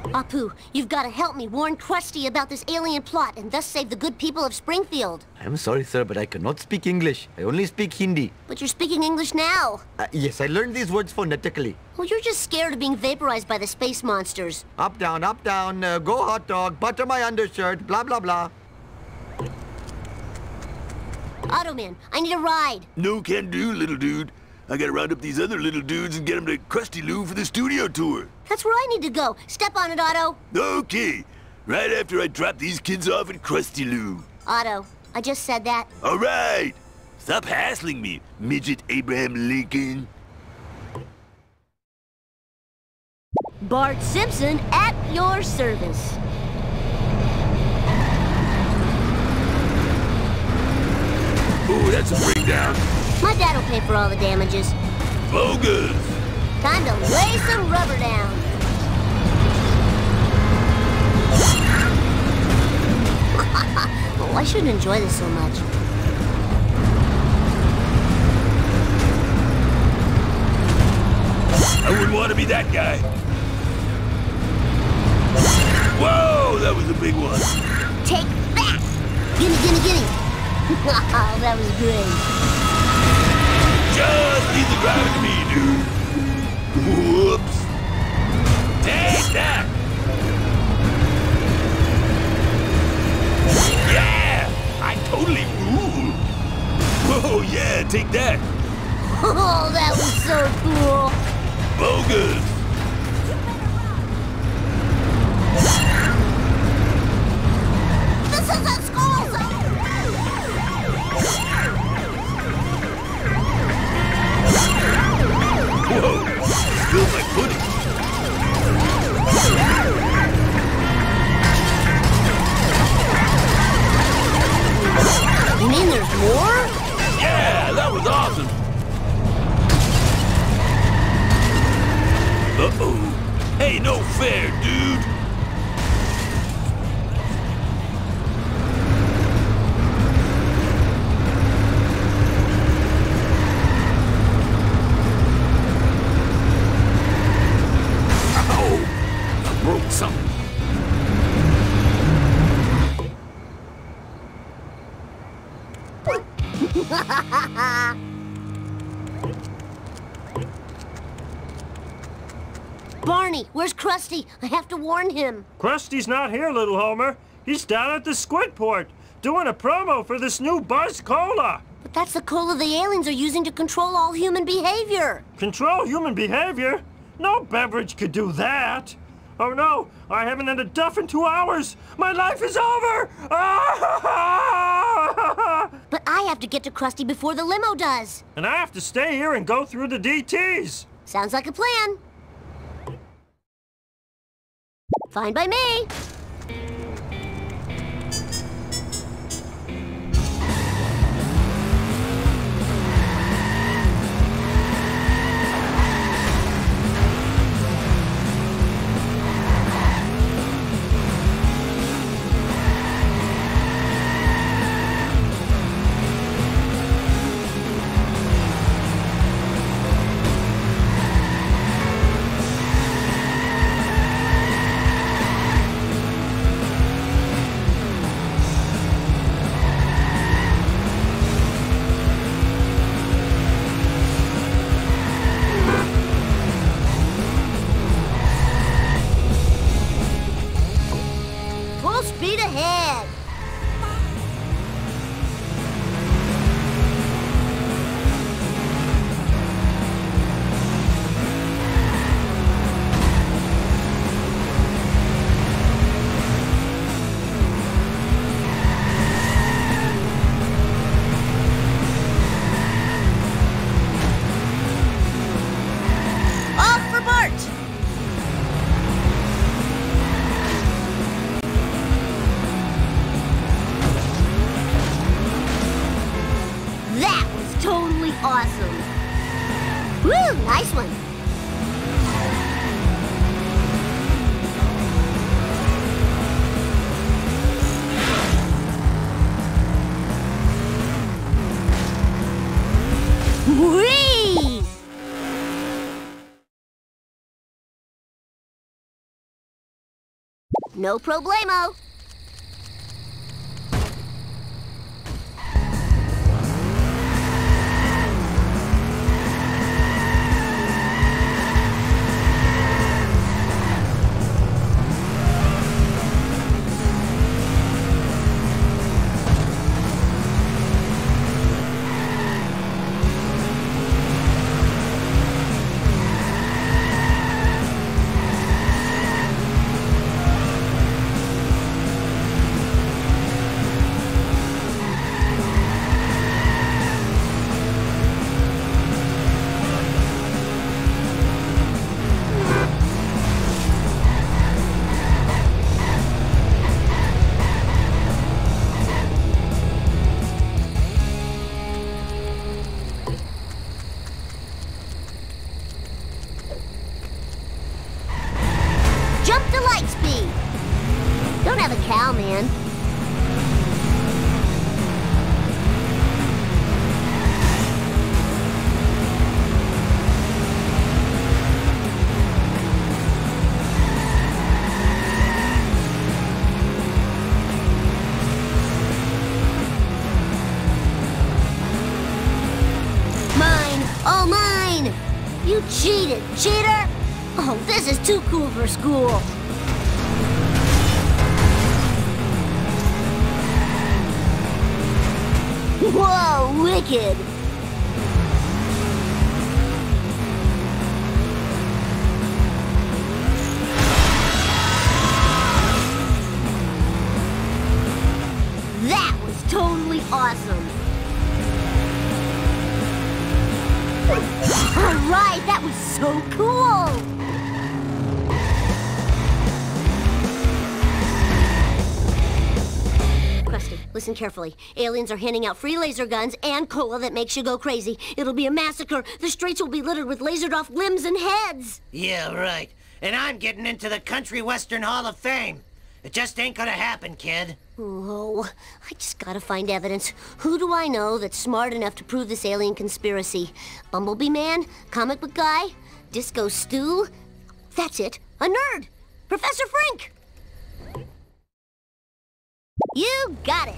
Apu, you've got to help me warn Krusty about this alien plot and thus save the good people of Springfield. I'm sorry, sir, but I cannot speak English. I only speak Hindi. But you're speaking English now. Yes, I learned these words phonetically. Well, you're just scared of being vaporized by the space monsters. Up, down, go hot dog, butter my undershirt, blah, blah, blah. Automan, I need a ride. No can do, little dude. I gotta round up these other little dudes and get them to Krusty Lou for the studio tour. That's where I need to go. Step on it, Otto. Okay. Right after I drop these kids off at Krusty Lou. Otto, I just said that. All right. Stop hassling me, midget Abraham Lincoln. Bart Simpson at your service. Ooh, that's a bring down. My dad'll pay for all the damages. Bogus. Time to lay some rubber down. Oh, I shouldn't enjoy this so much. I wouldn't want to be that guy. Whoa, that was a big one. Take that! Gimme, gimme, gimme! Oh, that was great. Just leave the driver to me, dude. Whoops. Take that! Yeah! I totally rule. Whoa, yeah, take that. Oh, that was so cool. Bogus. This is a school zone! Whoa, spilled my pudding. You mean there's more? Yeah, that was awesome. Uh-oh. Hey, no fair, dude. Broke something. Barney, where's Krusty? I have to warn him. Krusty's not here, little Homer. He's down at the Squidport, doing a promo for this new Buzz Cola. But that's the cola the aliens are using to control all human behavior. Control human behavior? No beverage could do that. Oh no, I haven't had a duff in 2 hours. My life is over. But I have to get to Krusty before the limo does. And I have to stay here and go through the DTs. Sounds like a plan. Fine by me. No problemo. Jump to light speed. Don't have a cow, man. Mine, all mine. You cheated, cheater. Oh, this is too cool for school. Whoa, wicked. That was totally awesome. All right, that was so cool. Krusty, listen carefully. Aliens are handing out free laser guns and cola that makes you go crazy. It'll be a massacre. The streets will be littered with lasered off limbs and heads. Yeah, right. And I'm getting into the Country Western Hall of Fame. It just ain't gonna happen, kid. Oh, I just gotta find evidence. Who do I know that's smart enough to prove this alien conspiracy? Bumblebee Man? Comic book guy? Disco Stew? That's it. A nerd! Professor Frink! You got it!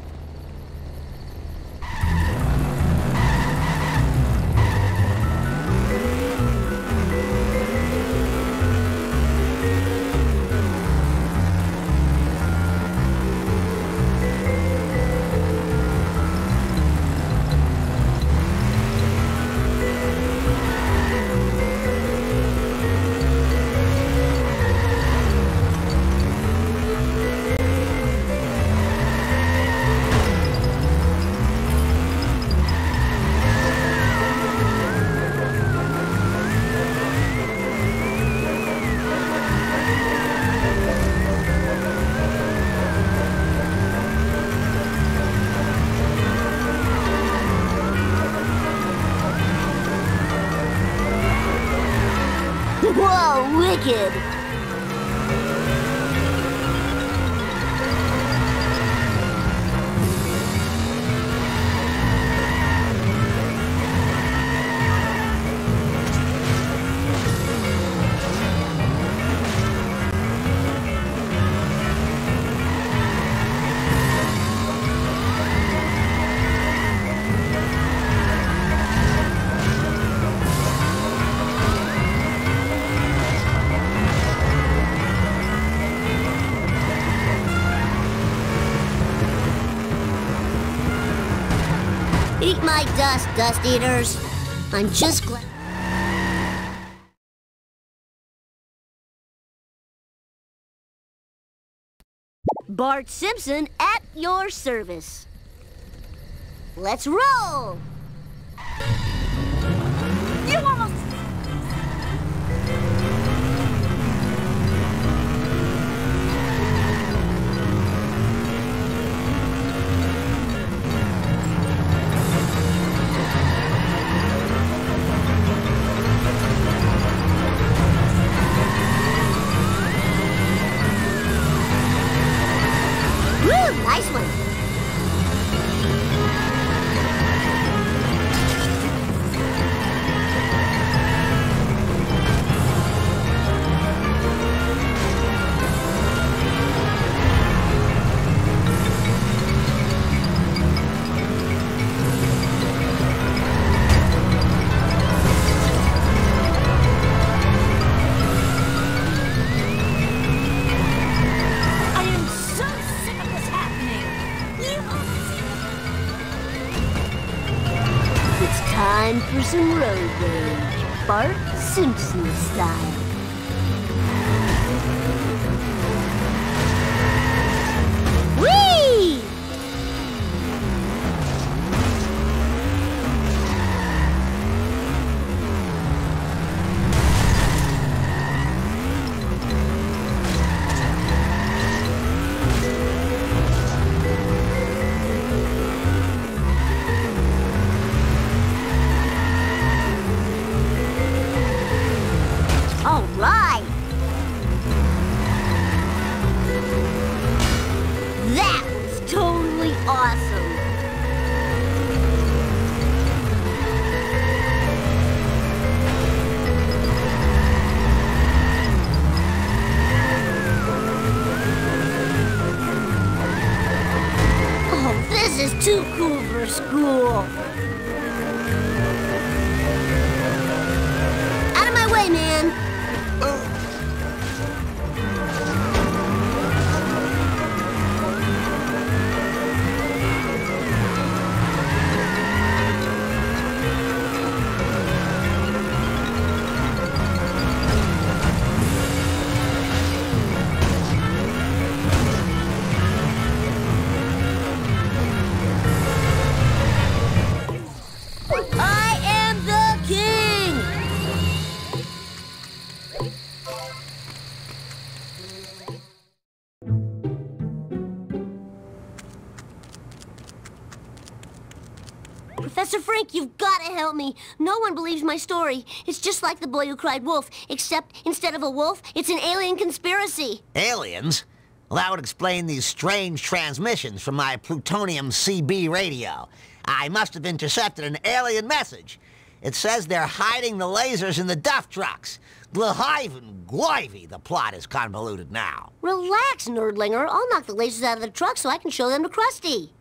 Whoa, wicked! Eat my dust, Dust Eaters. I'm just glad... Bart Simpson at your service. Let's roll! You almost... Woo! Nice one! some road rage, Bart Simpson style. Whee! All right. That was totally awesome. Oh, this is too cool for school. Out of my way, man. I am the king! Professor Frink, you've got to help me. No one believes my story. It's just like The Boy Who Cried Wolf, except instead of a wolf, it's an alien conspiracy. Aliens? Well, that would explain these strange transmissions from my plutonium CB radio. I must have intercepted an alien message. It says they're hiding the lasers in the Duff trucks. Glahiven Gloivy, the plot is convoluted now. Relax, nerdlinger. I'll knock the lasers out of the truck so I can show them to Krusty.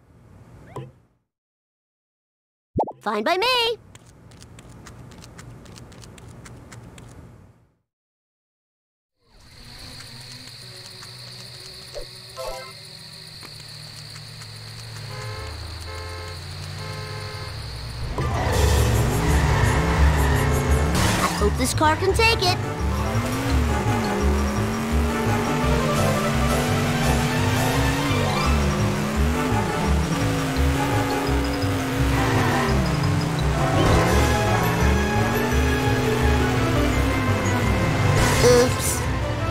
Fine by me. I hope this car can take it. Oops.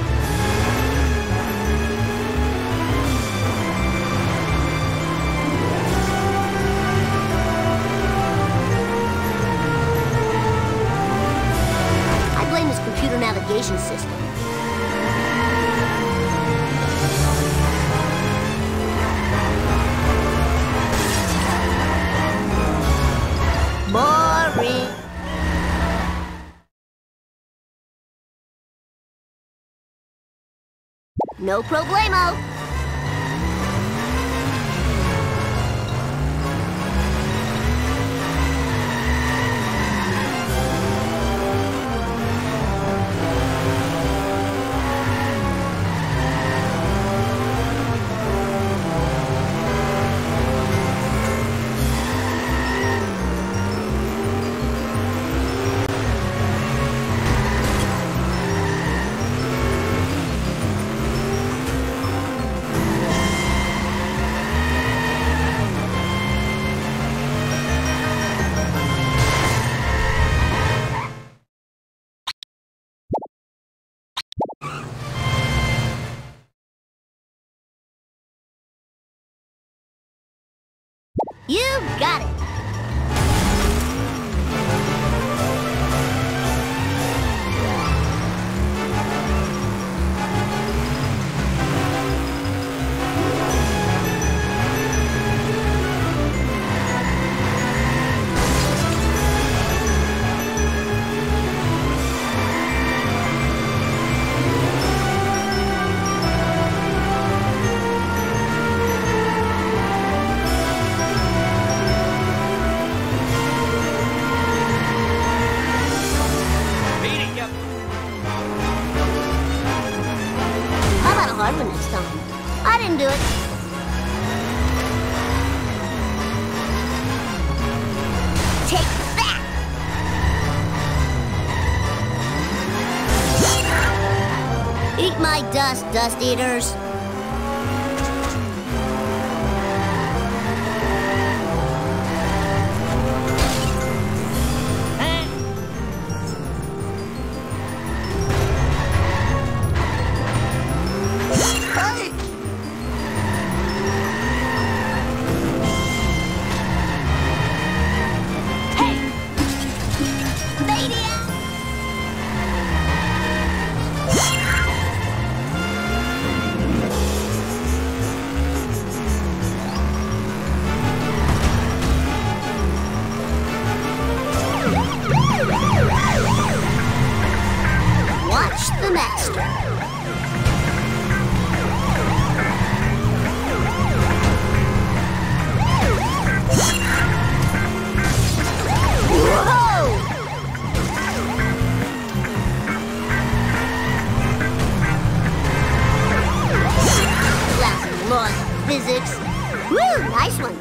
I blame his computer navigation system. Boring. No problemo. You got it. Hard one next time. I didn't do it. Take that! Eat my dust, Dust Eaters. Watch the master. Whoa! Classic laws of physics. Woo, nice one.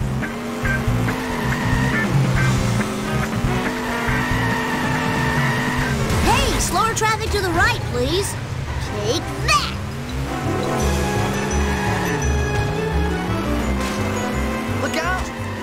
Hey, slower traffic to the right, please. Take that! Look out!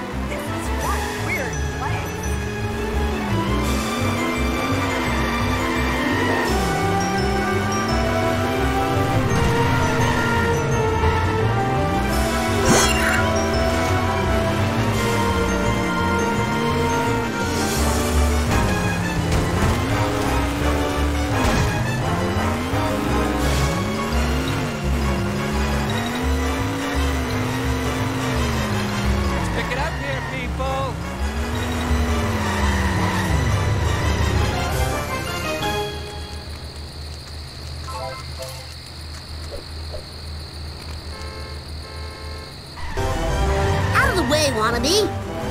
Pick it up here, people! Out of the way, wannabe!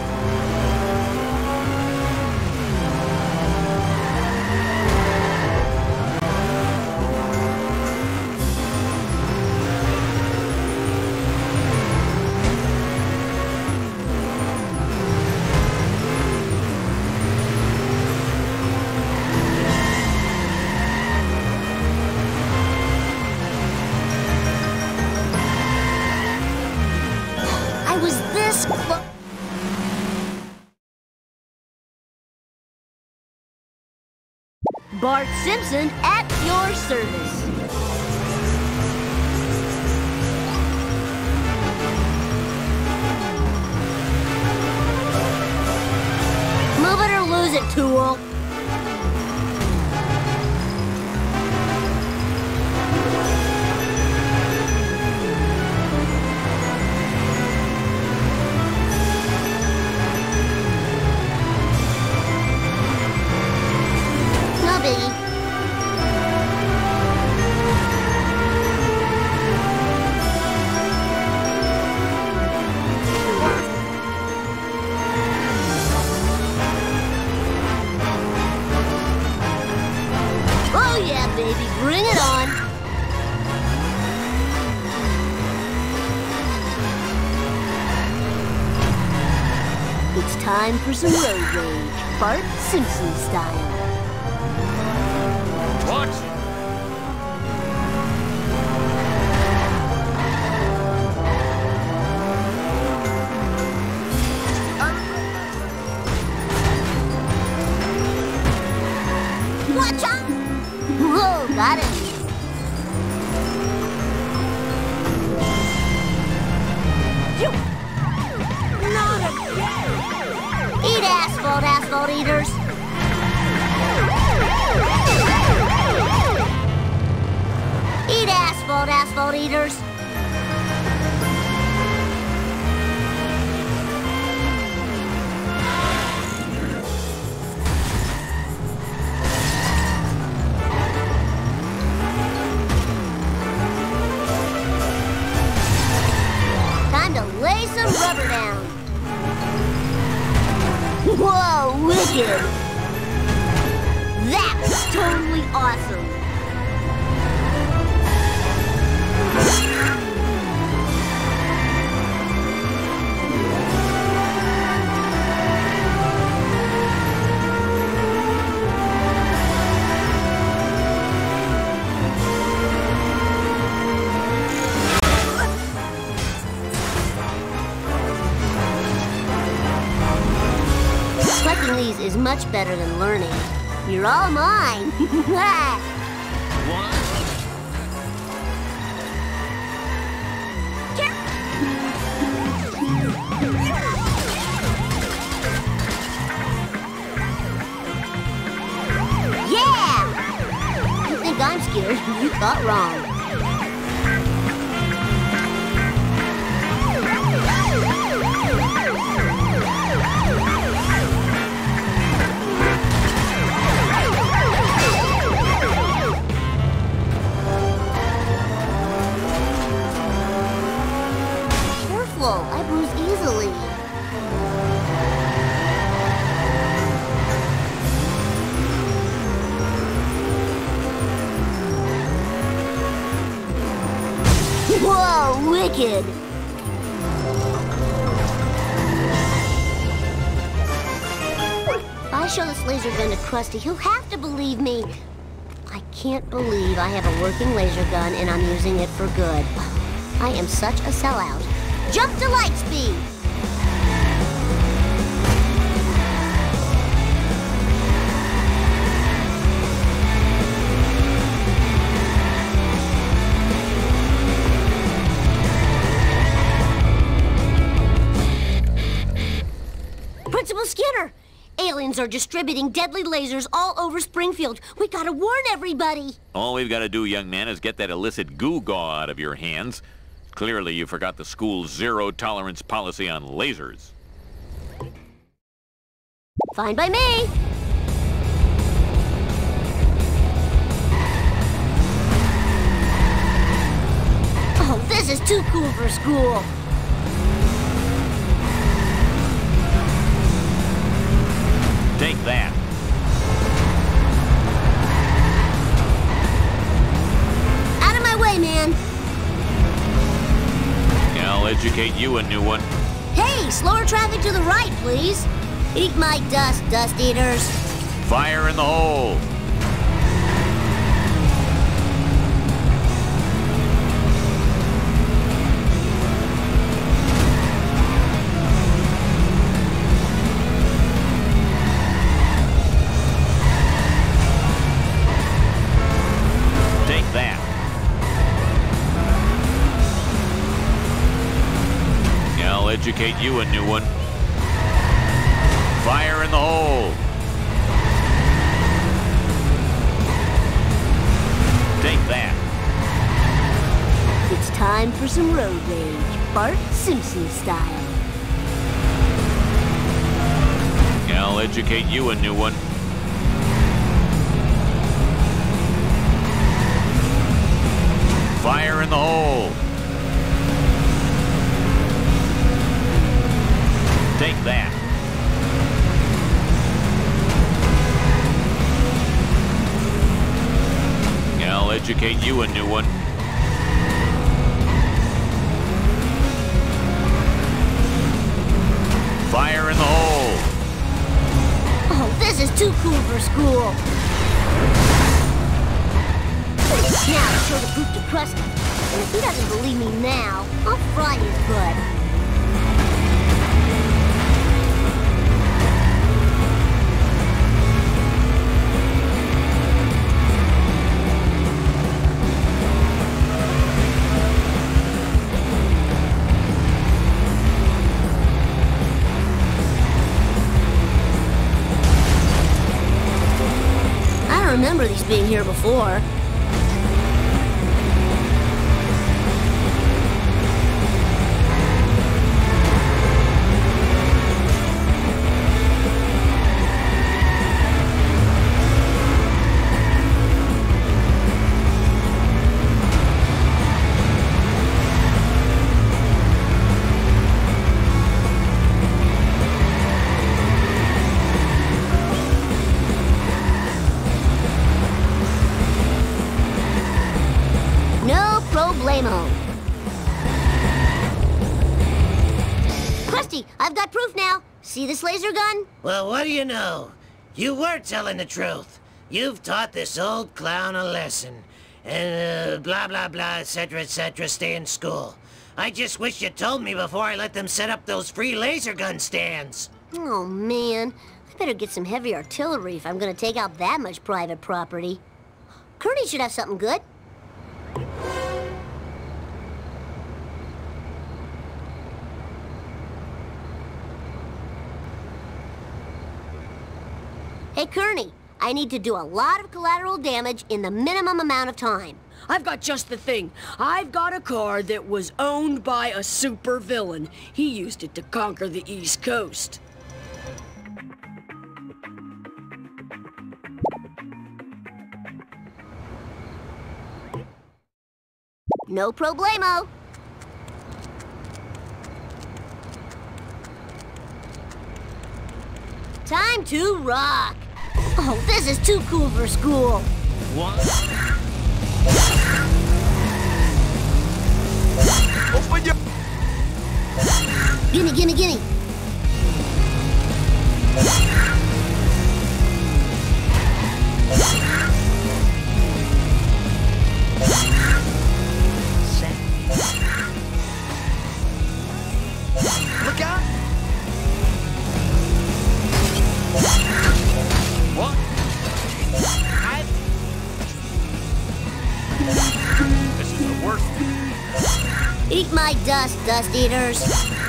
I was this close. Bart Simpson at your service. Move it or lose it, tool. No biggie. Oh yeah, baby, bring it on. It's time for some road rage, Bart Simpson style. Watch it! Watch out! Whoa, got it. Not again! Eat asphalt, asphalt eaters. Eat asphalt, asphalt eaters. Time to lay some rubber down. Whoa, wicked! That was totally awesome. much better than learning. You're all mine. Yeah! You think I'm scared? You thought wrong. I bruise easily. Whoa, wicked! If I show this laser gun to Krusty, he'll have to believe me. I can't believe I have a working laser gun and I'm using it for good. I am such a sellout. Jump to light speed! Principal Skinner! Aliens are distributing deadly lasers all over Springfield. We gotta warn everybody! All we've got to do, young man, is get that illicit goo-gaw out of your hands. Clearly, you forgot the school's zero-tolerance policy on lasers. Fine by me! Oh, this is too cool for school! Take that. Out of my way, man! I'll educate you a new one. Hey, slower traffic to the right, please. Eat my dust, dust eaters. Fire in the hole. Take that. I'll educate you a new one. Fire in the hole. Take that. It's time for some road rage, Bart Simpson style. I'll educate you a new one. Fire in the hole. Take that. I'll educate you a new one. Fire in the hole. Oh, this is too cool for school. Now show the proof to Krusty. And if he doesn't believe me now, I'll fry his butt. I don't remember these being here before. Krusty, I've got proof now. See this laser gun? Well, what do you know? You were telling the truth. You've taught this old clown a lesson. And blah, blah, blah, etc., stay in school. I just wish you told me before I let them set up those free laser gun stands. Oh, man. I better get some heavy artillery if I'm gonna take out that much private property. Kearney should have something good. Hey, Kearney, I need to do a lot of collateral damage in the minimum amount of time. I've got just the thing. I've got a car that was owned by a supervillain. He used it to conquer the East Coast. No problemo. Time to rock. Oh, this is too cool for school. What? Open your... Gimme, gimme, gimme. Look out! What? This is the worst. Eat my dust, dust eaters.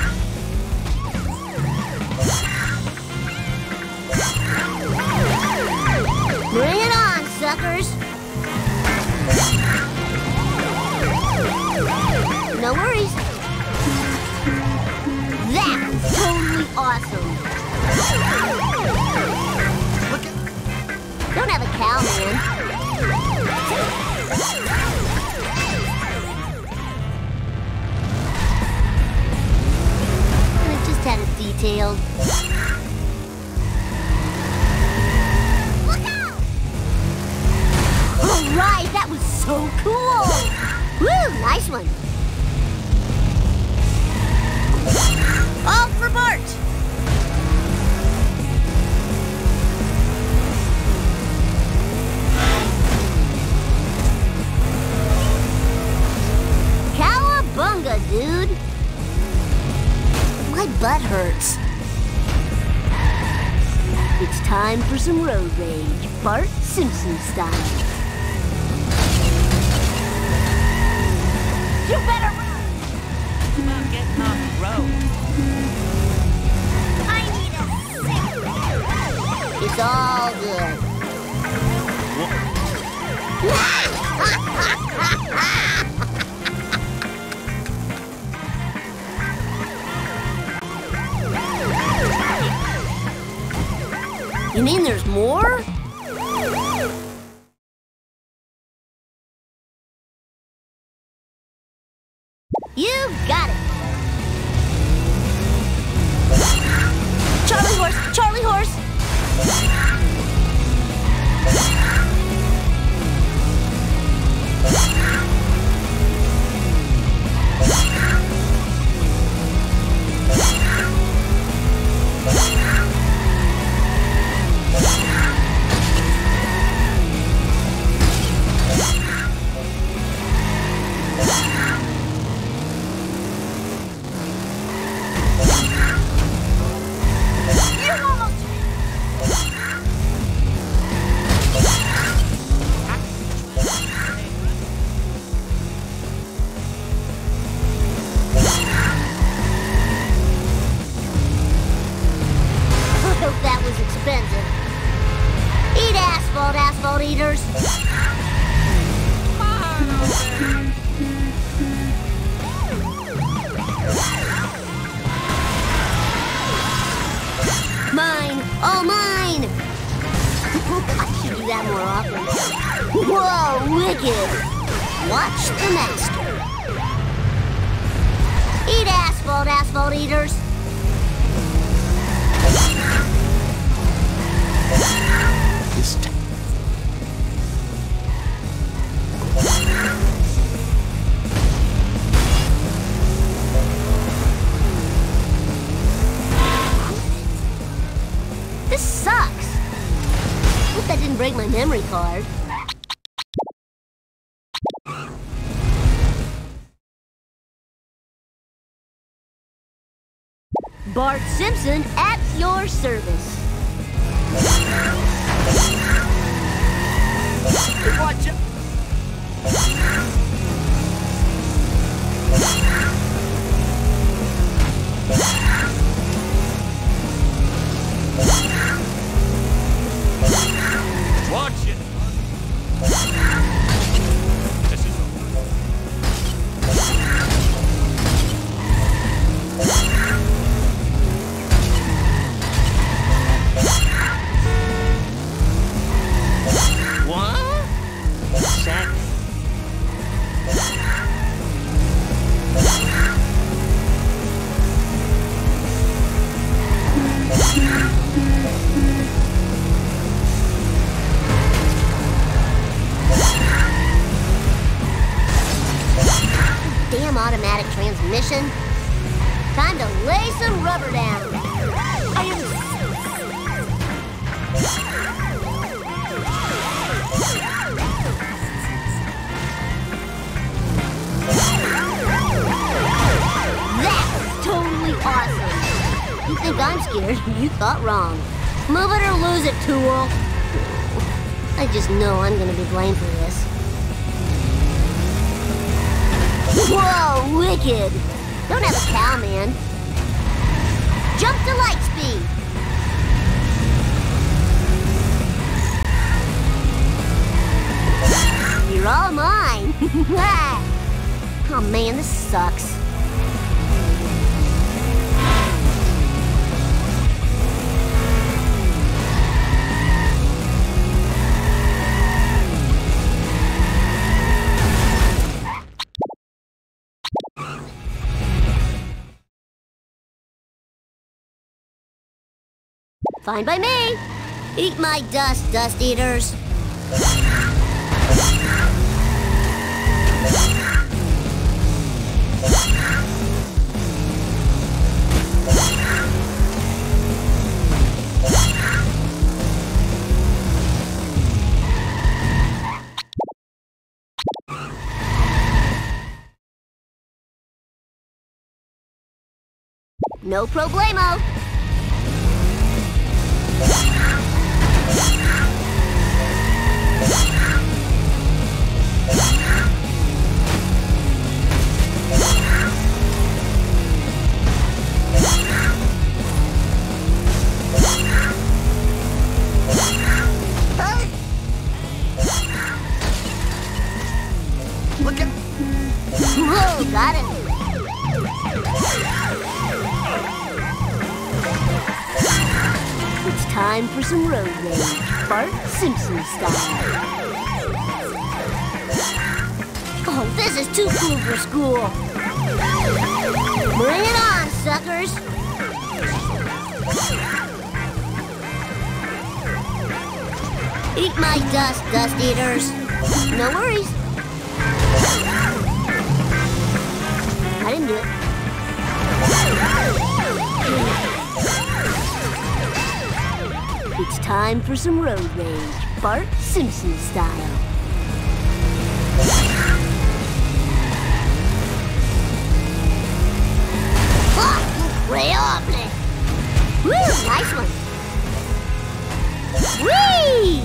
Bring it on, suckers. No worries. That was totally awesome. Don't have a cow, man. I just had it detailed. Look out! All right, that was so cool. Woo, nice one. All for Bart! Cowabunga, dude! My butt hurts. It's time for some road rage, Bart Simpson style. You better run! I'm getting off the road. I need a sip. It's all good. You mean there's more? You got it. Charlie horse! Charlie horse! Asphalt eaters. Mine, all mine. I should do that more often. Whoa, wicked. Watch the master. Eat asphalt, asphalt eaters. This time. This sucks. Hope that didn't break my memory card. Bart Simpson at your service. Watch it. Watch it. This is What? Second. Damn automatic transmission. Time to lay some rubber down. I am... That's totally awesome. You think I'm scared? You thought wrong. Move it or lose it, tool. I just know I'm gonna be blamed for this. Whoa, wicked! Don't have a cow, man. Jump to light speed. You're all mine. Oh man, this sucks. Fine by me. Eat my dust, dust eaters. No problemo. Look at... Whoa, got it. It's time for some road rage, Bart Simpson style. Oh, this is too cool for school. Bring it on, suckers. Eat my dust, dust eaters. No worries. I didn't do it. It's time for some road rage, Bart Simpson style. Oh, increíble! Woo, nice one. Whee!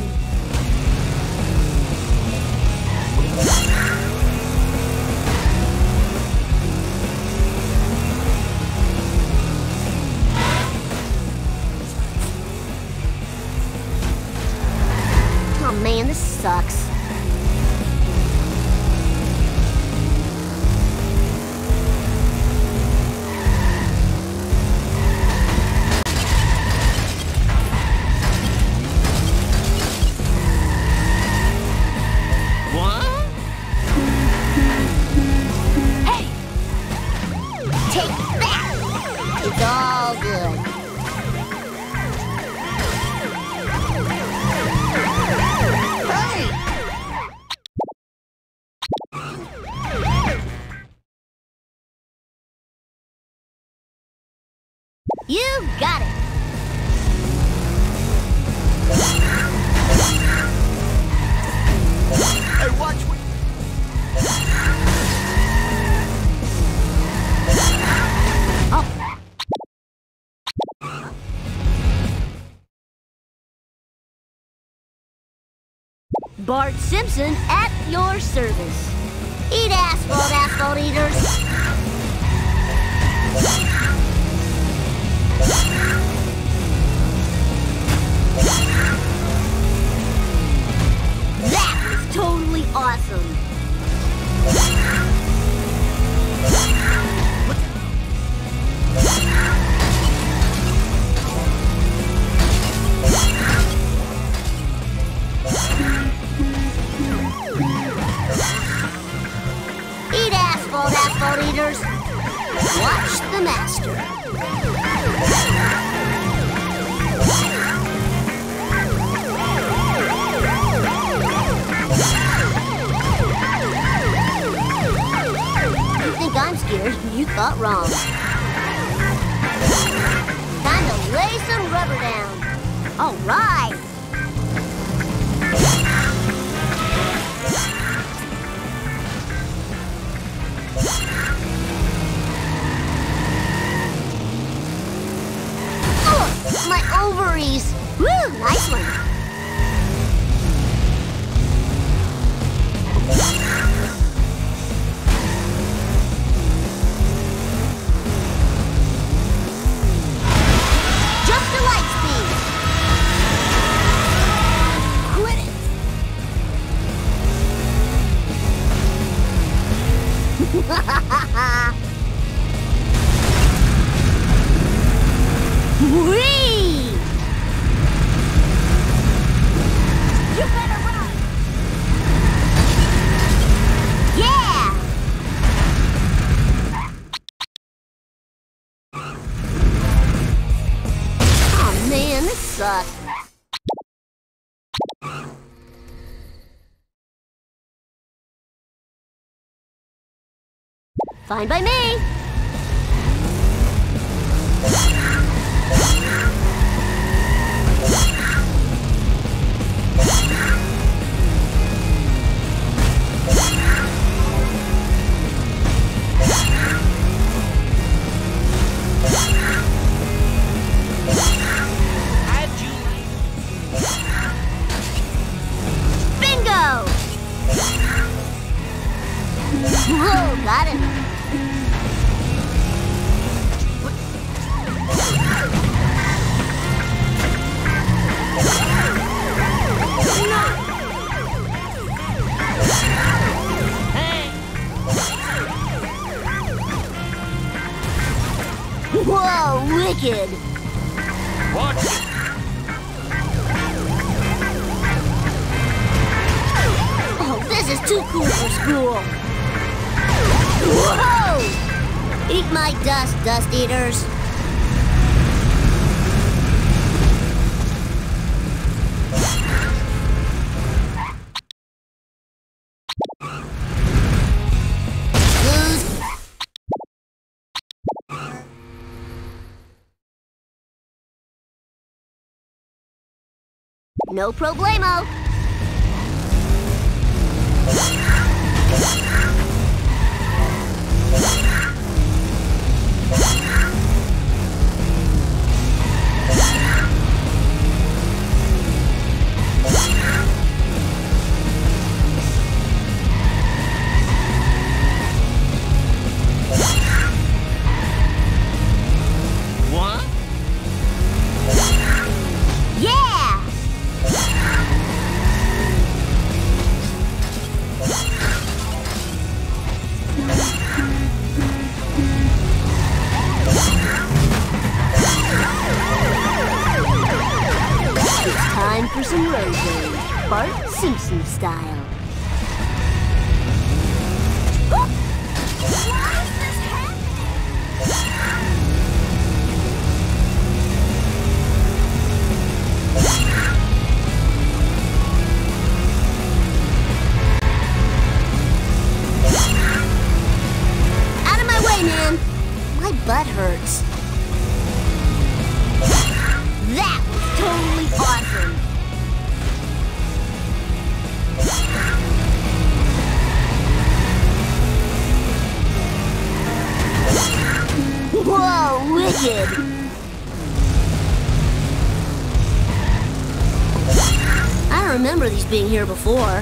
Oh man, this sucks. What? Hey! Take that! It's all good. You got it! Hey, watch what... Bart Simpson at your service. Eat asphalt, asphalt eaters. That was totally awesome. Eat asphalt, asphalt eaters. Watch the master. You think I'm scared? You thought wrong. Time to lay some rubber down. All right. My ovaries! Woo, nice one! Jump to light speed! Quit it! Whee! You better run! Yeah! Oh man, this sucks. Fine by me. Bingo! Whoa, got him. Whoa, wicked! Watch it! Oh, this is too cool for school! Whoa! Eat my dust, dust eaters! No problemo. What? Yeah! It's time for some road rage, Bart Simpson style. Why is this Out of my way, man! My butt hurts. That was totally awesome! Whoa, wicked! I don't remember these being here before.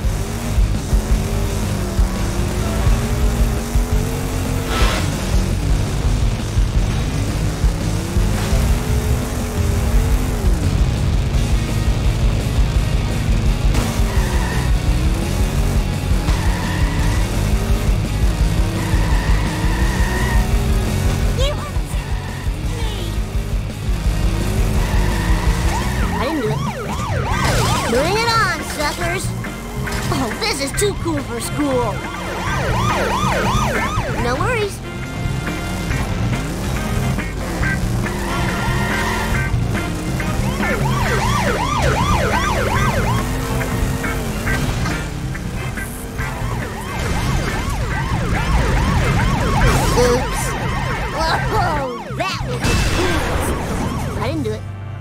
Bring it on, suckers! Oh, this is too cool for school. No worries. Oops. Oh, that was cool. I didn't do it.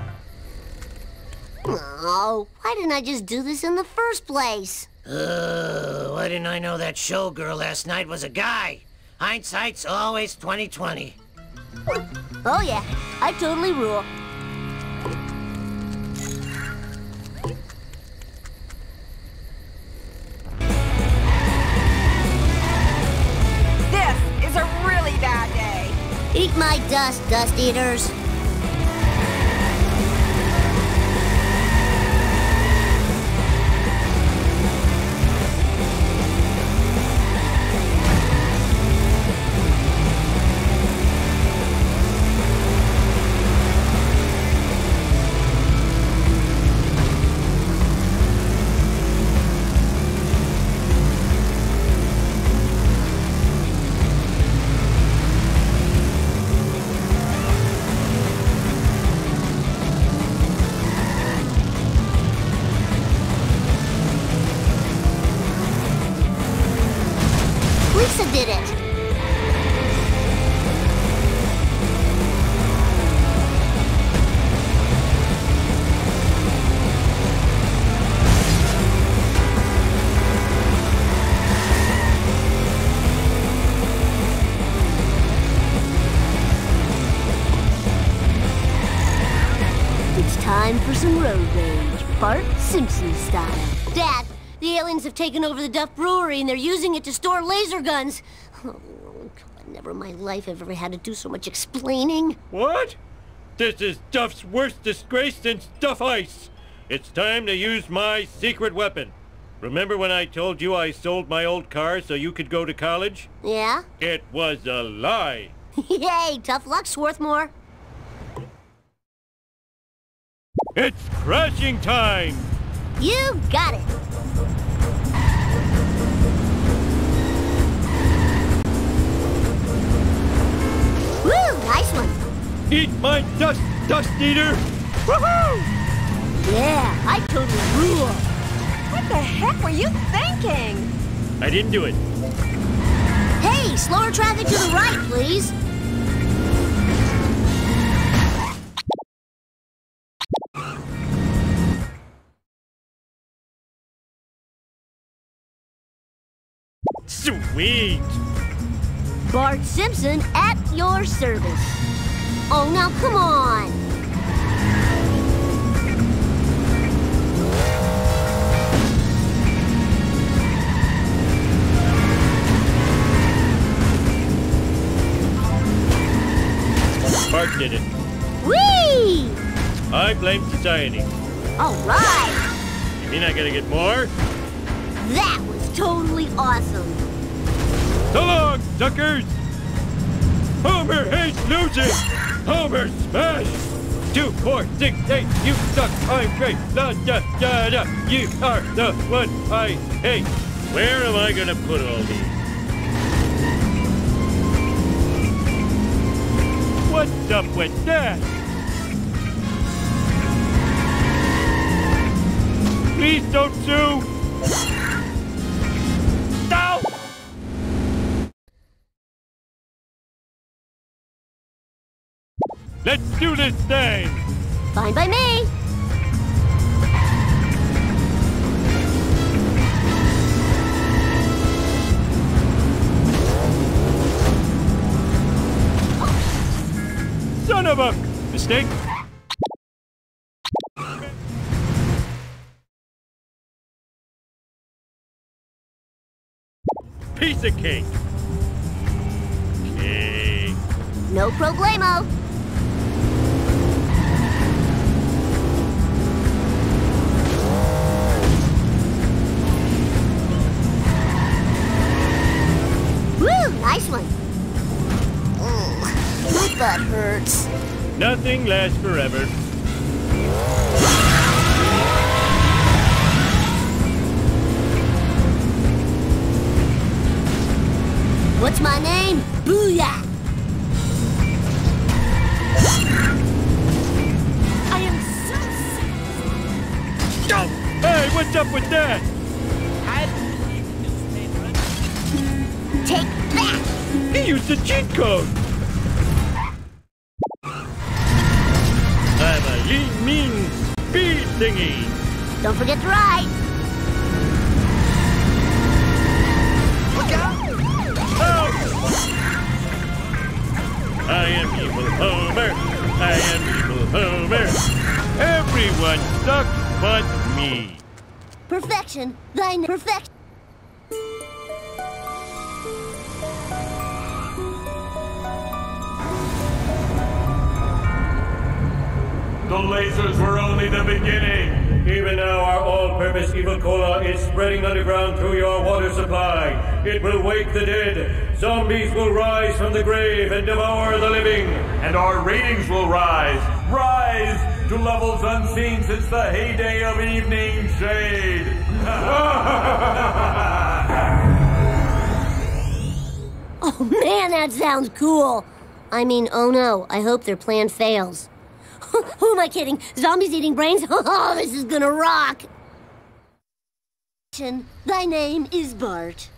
Oh, why didn't I just do this in the first place? Why didn't I know that showgirl last night was a guy? Hindsight's always 20/20. Oh yeah, I totally rule. This is a really bad day. Eat my dust, dust eaters. Lisa did it. It's time for some road rage, Bart Simpson style. Dad, the aliens have taken over the Duff Brewery and they're using it to store laser guns. Oh, God, never in my life have I ever had to do so much explaining. What? This is Duff's worst disgrace since Duff Ice. It's time to use my secret weapon. Remember when I told you I sold my old car so you could go to college? Yeah? It was a lie. Yay, tough luck, Swarthmore. It's crashing time! You got it. Woo, nice one. Eat my dust, dust eater! Woohoo! Yeah, I totally rule. What the heck were you thinking? I didn't do it. Hey, slower traffic to the right, please. Sweet! Bart Simpson at your service. Oh, now come on. Bart did it. Whee! I blame society. All right. You mean I gotta get more? That was totally awesome. So long, suckers! Homer hates losing! Homer smash! 2, 4, 6, 8, you suck, I'm great, da da da da, you are the one I hate. Where am I gonna put all these? What's up with that? Please don't sue! Ow! Let's do this thing! Fine by me. Son of a... Mistake? piece of cake. Cake. No problemo. Woo, nice one. My butt hurts. Nothing lasts forever. What's my name? Booyah! I am so sick. Oh, hey, what's up with that? Take that! He used a cheat code. I'm a lean, mean speed thingy. Don't forget to ride. Look out! I am Evil Homer. I am Evil Homer. Everyone sucks but me. Perfection. Thine perfection. The lasers were only the beginning. Even now, our all-purpose Evil Cola is spreading underground through your water supply. It will wake the dead. Zombies will rise from the grave and devour the living. And our ratings will rise. Rise to levels unseen since the heyday of Evening Shade. Oh man, that sounds cool. I mean, oh no, I hope their plan fails. Who am I kidding? Zombies eating brains? Oh, this is gonna rock! Thy name is Bart.